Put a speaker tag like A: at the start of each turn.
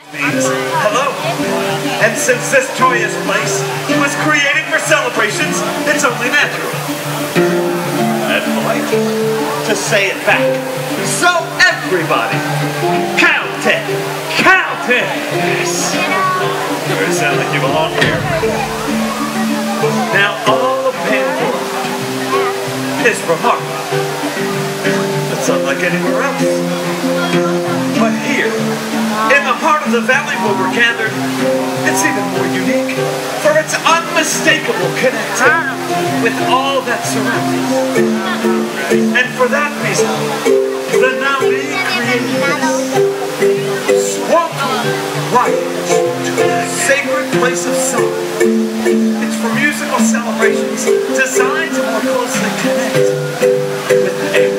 A: means hello. And since this joyous place was created for celebrations, it's only natural and polite to say it back. So everybody, count it! Count it! Yes. You sound like you belong here. Now all of Pandora is remarkable. It's unlike anywhere else. But here, in the heart of the valley where we're gathered, it's even more unique for its unmistakable connection with all that surrounds us. And for that reason, the Navi created this Swamp Riot, sacred place of song. It's for musical celebrations designed to more closely connect with the air.